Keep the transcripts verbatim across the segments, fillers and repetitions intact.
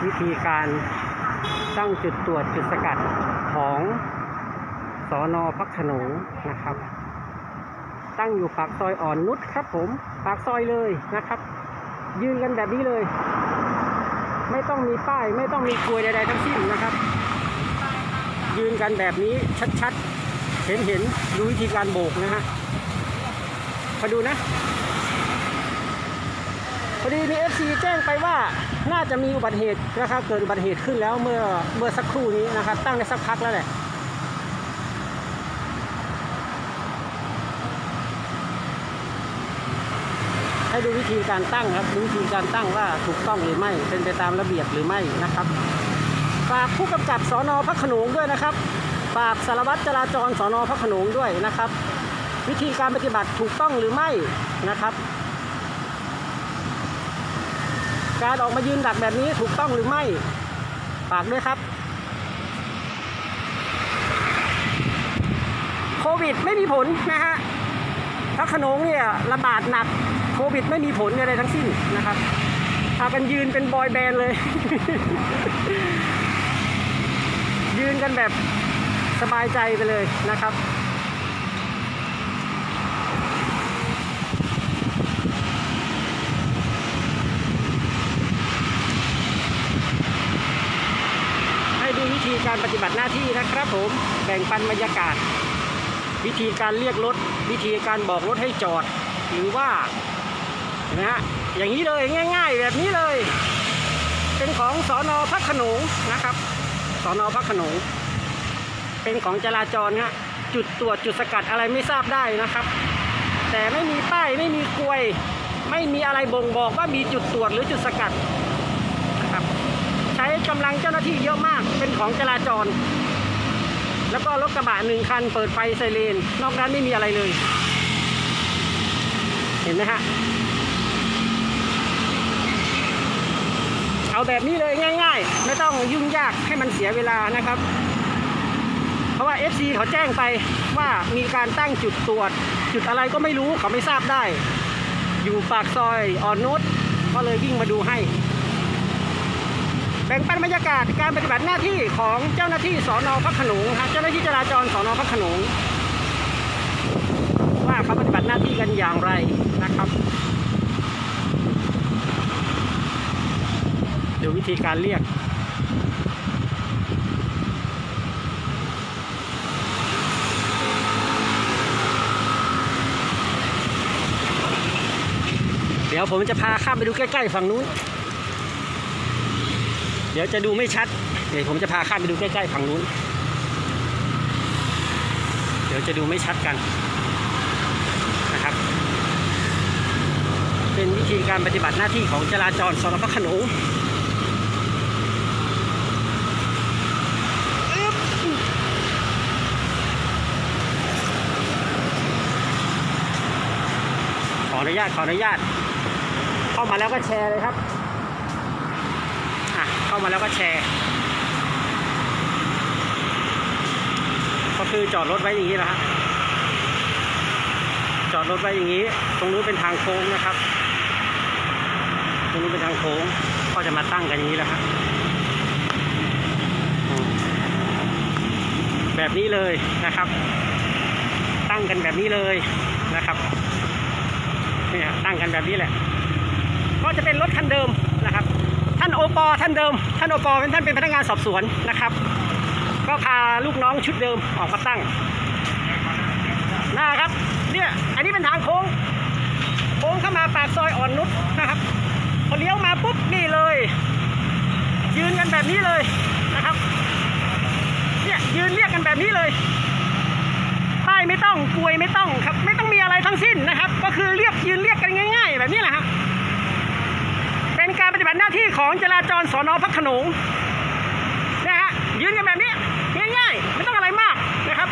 วิธีการตั้งจุดตรวจจุดสกัดของสน.พระโขนงนะครับตั้งอยู่ปากซอยอ่อนนุชครับผมปากซอยเลยนะครับยืนกันแบบนี้เลยไม่ต้องมีป้ายไม่ต้องมีกลวยใดๆทั้งสิ้นนะครับยืนกันแบบนี้ชัดๆเห็นเห็นดูวิธีการโบกนะฮะมาดูนะพอดีมี เอฟ ซี แจ้งไปว่าน่าจะมีอุบัติเหตุนะครับเกิดอุบัติเหตุขึ้นแล้วเมื่อเมื่อสักครู่นี้นะครับตั้งได้สักพักแล้วแหละให้ดูวิธีการตั้งครับดูวิธีการตั้งว่าถูกต้องหรือไม่เป็นไปตามระเบียบหรือไม่นะครับฝากผู้กำกับสน.พระโขนงด้วยนะครับฝากสารวัตรจราจรสน.พระโขนงด้วยนะครับวิธีการปฏิบัติถูกต้องหรือไม่นะครับการออกมายืนดักแบบนี้ถูกต้องหรือไม่ฝากด้วยครับโควิดไม่มีผลนะฮะพระโขนงเนี่ยระบาดหนักโควิดไม่มีผลอะไรทั้งสิ้นนะครับพากันยืนเป็นบอยแบนด์เลย ยืนกันแบบสบายใจไปเลยนะครับให้ดูวิธีการปฏิบัติหน้าที่นะครับผมแบ่งปันบรรยากาศวิธีการเรียกรถวิธีการบอกรถให้จอดหรือว่านะฮะอย่างนี้เลยง่ายๆแบบนี้เลยเป็นของสน.พระโขนงนะครับสน.พระโขนงเป็นของจราจรฮะจุดตรวจจุดสกัดอะไรไม่ทราบได้นะครับแต่ไม่มีป้ายไม่มีกลวยไม่มีอะไรบ่งบอกว่ามีจุดตรวจหรือจุดสกัดนะครับใช้กำลังเจ้าหน้าที่เยอะมากเป็นของจราจรแล้วก็รถกระบะหนึ่งคันเปิดไฟไซเรนนอกนั้นไม่มีอะไรเลยเห็นไหมฮะเอาแบบนี้เลยง่ายๆไม่ต้องยุ่งยากให้มันเสียเวลานะครับเพราะว่า เอฟ ซี เขาแจ้งไปว่ามีการตั้งจุดตรวจจุดอะไรก็ไม่รู้เขาไม่ทราบได้อยู่ปากซอยอ่อนนุชก็เลยวิ่งมาดูให้แบ่งปันบรรยากาศการปฏิบัติหน้าที่ของเจ้าหน้าที่สน.พระโขนงครับเจ้าหน้าที่จราจรสน.พระโขนงว่าเขาปฏิบัติหน้าที่กันอย่างไรนะครับดูวิธีการเรียกเดี๋ยวผมจะพาข้ามไปดูใกล้ๆฝั่งนู้นเดี๋ยวจะดูไม่ชัดเดี๋ยวผมจะพาข้ามไปดูใกล้ๆฝั่งนู้นเดี๋ยวจะดูไม่ชัดกันนะครับเป็นวิธีการปฏิบัติหน้าที่ของจราจรสน.พระโขนงขออนุญาตขออนุญาตเข้ามาแล้วก็แชร์เลยครับอ่ะเข้ามาแล้วก็แชร์ก็คือจอดรถไว้อย่างนี้นะฮะจอดรถไว้อย่างนี้ตรงนู้นเป็นทางโค้งนะครับตรงนู้นเป็นทางโค้งก็จะมาตั้งกันอย่างนี้แล้วครับแบบนี้เลยนะครับตั้งกันแบบนี้เลยนะครับเนี่ยตั้งกันแบบนี้แหละก็จะเป็นรถคันเดิมนะครับท่านโอปอท่านเดิมท่านโอปอเป็นท่านเป็นพนักงานสอบสวนนะครับก็พาลูกน้องชุดเดิมออกมาตั้งนะครับเนี่ยอันนี้เป็นทางโค้งโค้งเข้ามาปากซอยอ่อนนุชนะครับพอเลี้ยวมาปุ๊บนี่เลยยืนกันแบบนี้เลยนะครับเนี่ยยืนเรียกกันแบบนี้เลยป้ายไม่ต้องกลวยไม่ต้องครับไม่ต้องมีอะไรทั้งสิ้นนะครับก็คือเรียกยืนเรียกกันง่ายๆแบบนี้แหละฮะเป็นการปฏิบัติหน้าที่ของจราจรสน.พระโขนงนะฮะยืนกันแบบนี้ง่ายๆไม่ต้องอะไรมากนะครับ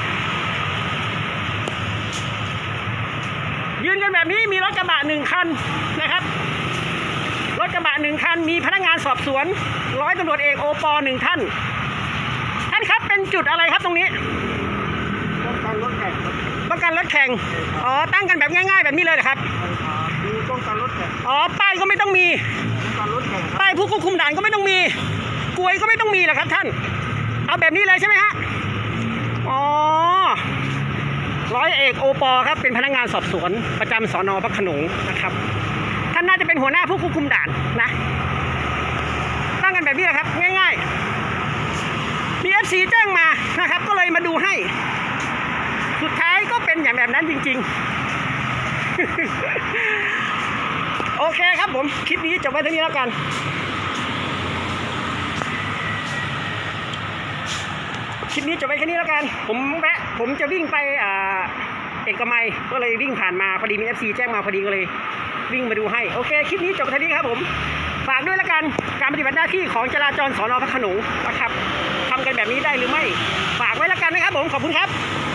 ยืนกันแบบนี้มีรถกระบะหนึ่งคันนะครับรถกระบะหนึ่งคันมีพนักงานสอบสวนร้อยตำรวจเอกโอปอหนึ่งท่านท่านครับเป็นจุดอะไรครับตรงนี้ป้องกันรถแข่งป้องกันรถแข่งอ๋อตั้งกันแบบง่ายๆแบบนี้เลยเหรอครับมีป้องกันรถแข่งอ๋อป้ายก็ไม่ต้องมีป้องกันรถแข่งป้ายผู้ควบคุมด่านก็ไม่ต้องมีกลวยก็ไม่ต้องมีหรอกครับท่านเอาแบบนี้เลยใช่ไหมฮะอ๋อร้อยเอกโอปอครับเป็นพนักงานสอบสวนประจำสน.พระโขนงนะครับท่านน่าจะเป็นหัวหน้าผู้ควบคุมด่านนะตั้งกันแบบนี้แหละครับง่ายๆมี เอฟ ซี แจ้งมานะครับก็เลยมาดูให้สุดท้ายก็เป็นอย่างแบบนั้นจริงๆ โอเคครับผมคลิปนี้จบไว้เท่านี้แล้วกันคลิปนี้จบไว้แค่นี้แล้วกันผมแวะผมจะวิ่งไปอ่าเอกมัยก็เลยวิ่งผ่านมาพอดีมี เอฟ ซี แจ้งมาพอดีก็เลยวิ่งมาดูให้โอเคคลิปนี้จบเท่านี้ครับผมฝากด้วยละกันการปฏิบัติหน้าที่ของจราจรสน.พระโขนงนะครับทำกันแบบนี้ได้หรือไม่ฝากไว้ละกันนะครับผมขอบคุณครับ